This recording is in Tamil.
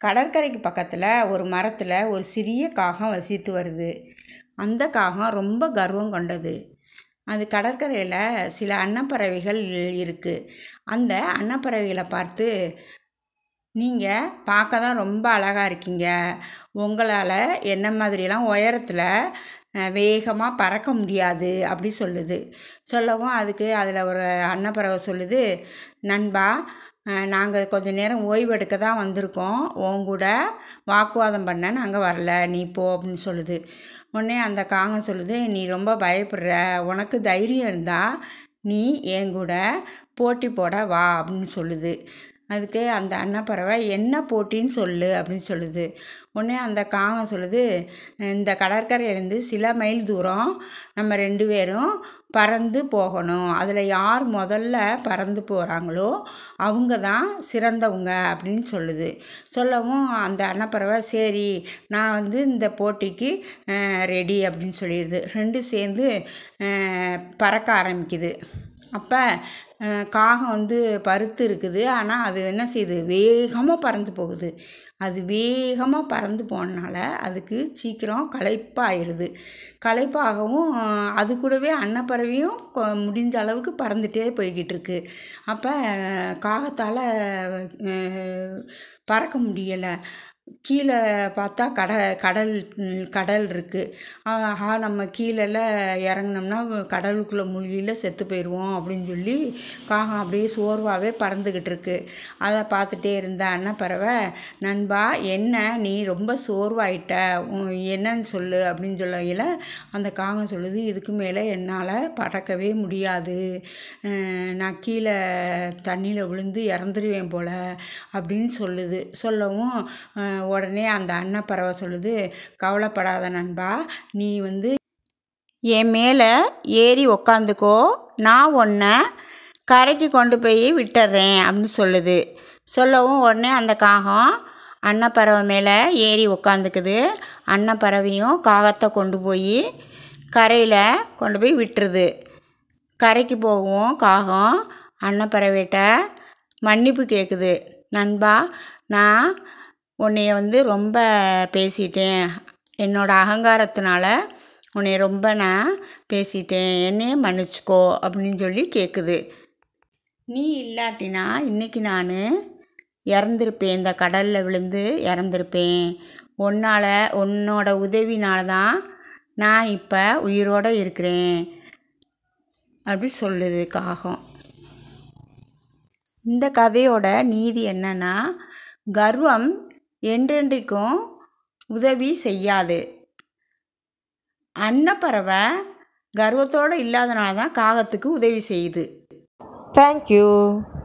கடற்கரைக்கு பக்கத்தில் ஒரு மரத்தில் ஒரு சிறிய காகம் வசித்து வருது. அந்த காகம் ரொம்ப கர்வம் கொண்டது. அது கடற்கரையில் சில அன்னப்பறவைகள் இருக்குது. அந்த அன்னப்பறவைகளை பார்த்து, நீங்கள் பார்க்க தான் ரொம்ப அழகாக இருக்கீங்க, உங்களால் என்ன மாதிரியெல்லாம் உயரத்தில் வேகமாக பறக்க முடியாது அப்படி சொல்லுது. சொல்லவும் அதுக்கு அதில் ஒரு அன்னப்பறவை சொல்லுது, நண்பா, நாங்கள் கொஞ்சம் நேரம் ஓய்வு எடுக்க தான் வந்திருக்கோம், உன் கூட வாக்குவாதம் பண்ண நாங்கள் வரல, நீ போ அப்படின்னு சொல்லுது. உடனே அந்த காகம் சொல்லுது, நீ ரொம்ப பயப்படுற, உனக்கு தைரியம் இருந்தால் நீ என் கூட போட்டி போட வா அப்படின்னு சொல்லுது. அதுக்கு அந்த அன்னப்பறவை என்ன போட்டின்னு சொல்லு அப்படின்னு சொல்லுது. உடனே அந்த காகம் சொல்லுது, இந்த கடற்கரையிலேருந்து சில மைல் தூரம் நம்ம 2 பேரும் பறந்து போகணும், அதில் யார் முதல்ல பறந்து போகிறாங்களோ அவங்க தான் சிறந்தவங்க அப்படின்னு சொல்லுது. சொல்லவும் அந்த அன்னப்பறவை சரி, நான் இந்த போட்டிக்கு ரெடி அப்படின்னு சொல்லிடுது. 2 சேர்ந்து பறக்க ஆரம்பிக்குது. அப்போ காகம் பருத்து இருக்குது, ஆனால் அது என்ன செய்யுது, வேகமாக பறந்து போகுது. அது வேகமாக பறந்து போனனால அதுக்கு சீக்கிரம் களைப்பாகிடுது. களைப்பாகவும் அது கூடவே அன்னப்பறவையும் முடிஞ்ச அளவுக்கு பறந்துகிட்டே போய்கிட்டு இருக்கு. அப்போ காகத்தால் பறக்க முடியலை. கீழே பார்த்தா கடல் இருக்குது. ஆஹா, நம்ம கீழெல்லாம் இறங்கினோம்னா கடலுக்குள்ளே மூழ்கியில் செத்து போயிடுவோம் அப்படின்னு சொல்லி காகம் அப்படியே சோர்வாகவே பறந்துக்கிட்டு இருக்கு. அதை பார்த்துட்டே இருந்த அன்னப்பறவை, நண்பா, என்ன நீ ரொம்ப சோர்வாயிட்ட, என்னன்னு சொல்லு அப்படின்னு சொல்லையில் அந்த காகம் சொல்லுது, இதுக்கு மேலே என்னால் பறக்கவே முடியாது, நான் கீழே தண்ணியில் விழுந்து இறந்துருவேன் போல் அப்படின்னு சொல்லுது. சொல்லவும் உடனே அந்த அன்னப்பறவை சொல்லுது, கவலைப்படாத நண்பா, நீ என் மேலே ஏறி உக்காந்துக்கோ, நான் உன்னை கரைக்கு கொண்டு போய் விட்டுறேன் அப்படின்னு சொல்லுது. சொல்லவும் உடனே அந்த காகம் அன்னப்பறவை மேலே ஏறி உக்காந்துக்குது. அன்னப்பறவையும் காகத்தை கொண்டு போய் கரையில் கொண்டு போய் விட்டுருது. கரைக்கு போகவும் காகம் அன்னப்பறவைகிட்ட மன்னிப்பு கேட்குது. நண்பா, நான் உன்னைய ரொம்ப பேசிட்டேன், என்னோடய அகங்காரத்தினால உன்னைய ரொம்ப நான் பேசிட்டேன், என்னையே மன்னிச்சிக்கோ அப்படின்னு சொல்லி கேட்குது. நீ இல்லாட்டினா இன்றைக்கி நான் இறந்துருப்பேன், இந்த கடலில் விழுந்து இறந்துருப்பேன், உன்னோட உதவினால தான் நான் இப்போ உயிரோடு இருக்கிறேன் அப்படி சொல்லுது காகம். இந்த கதையோட நீதி என்னன்னா, கர்வம் என்றென்றைக்கும் உதவி செய்யாது. அன்னப்பறவை கர்வத்தோடு இல்லாதனால தான் காகத்துக்கு உதவி செய்யுது. தேங்க்யூ.